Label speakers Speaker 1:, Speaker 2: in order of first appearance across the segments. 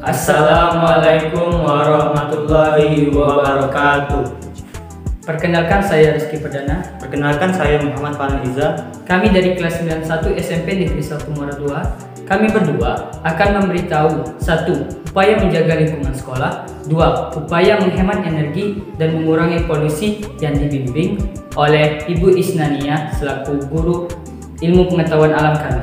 Speaker 1: Assalamualaikum warahmatullahi wabarakatuh.
Speaker 2: Perkenalkan, saya Rizky Perdana.
Speaker 1: Perkenalkan, saya Muhammad Farhan.
Speaker 2: Kami dari kelas 91 SMP Negeri 1 Muara II. Kami berdua akan memberitahu 1. Upaya menjaga lingkungan sekolah. 2. Upaya menghemat energi dan mengurangi polusi yang dibimbing oleh Ibu Isnania selaku guru ilmu pengetahuan alam kami.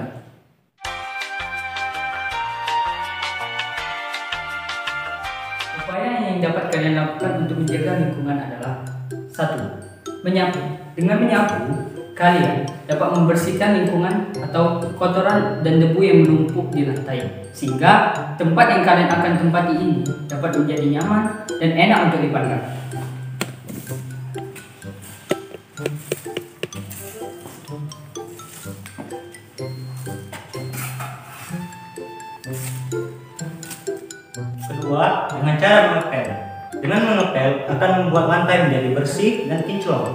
Speaker 2: Upaya yang dapat kalian lakukan untuk menjaga lingkungan adalah 1. Menyapu. Dengan menyapu, kalian dapat membersihkan lingkungan atau kotoran dan debu yang menumpuk di lantai, sehingga tempat yang kalian akan tempati ini dapat menjadi nyaman dan enak untuk dipandang.
Speaker 1: Kedua, dengan cara mengepel. Dengan mengepel akan membuat lantai menjadi bersih dan kinclong.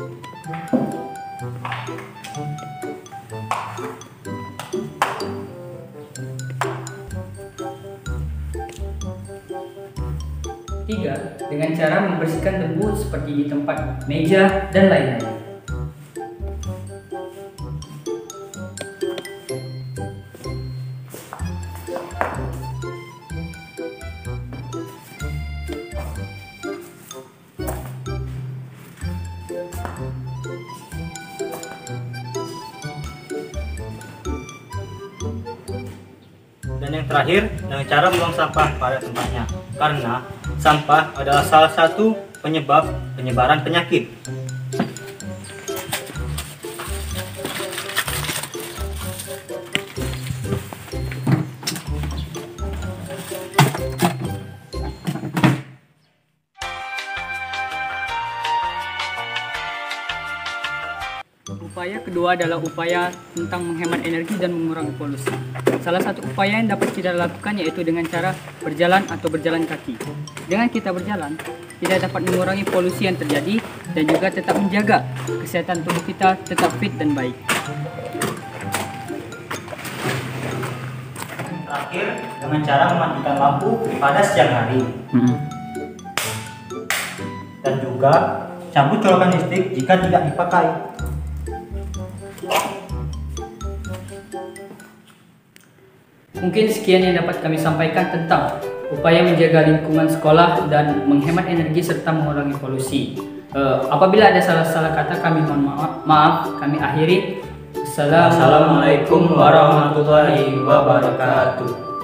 Speaker 2: Tiga, dengan cara membersihkan debu seperti di tempat meja dan lain-lain.
Speaker 1: Dan yang terakhir, dengan cara membuang sampah pada tempatnya, karena sampah adalah salah satu penyebab penyebaran penyakit.
Speaker 2: Upaya kedua adalah upaya tentang menghemat energi dan mengurangi polusi. Salah satu upaya yang dapat kita lakukan yaitu dengan cara berjalan atau berjalan kaki. Dengan kita berjalan, kita dapat mengurangi polusi yang terjadi dan juga tetap menjaga kesehatan tubuh kita tetap fit dan baik.
Speaker 1: Terakhir, dengan cara mematikan lampu pada siang hari. Dan juga cabut colokan listrik jika tidak dipakai.
Speaker 2: Mungkin sekian yang dapat kami sampaikan tentang upaya menjaga lingkungan sekolah dan menghemat energi serta mengurangi polusi. Apabila ada salah-salah kata, kami mohon maaf. Kami akhiri. Assalamualaikum warahmatullahi wabarakatuh.